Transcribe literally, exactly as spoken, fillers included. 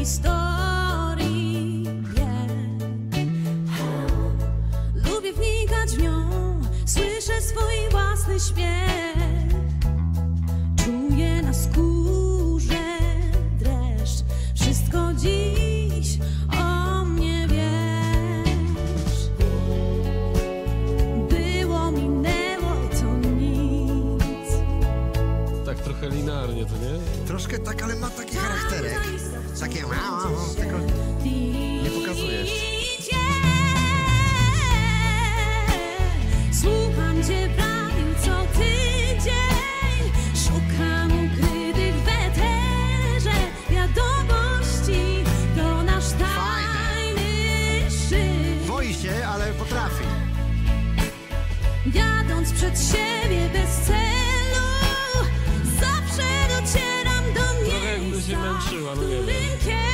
historii. Lubię wnikać w nią, słyszę swój własny śpiew. Czuję na skórze dreszcz, wszystko dziś o mnie wiesz. Było, minęło, to nic. Tak trochę linearnie, to nie? Troszkę tak, ale ma taki charakterek. Takie tylko nie pokazujesz. Słucham cię w radiu co tydzień, szukam ukrytych w eterze wiadomości, to nasz tajny szczyt. Boi się, ale potrafi. Jadąc przed siebie bez celu, zawsze docieram do Trochę jakby się miejsca, męczyła, no w nie wiem. którym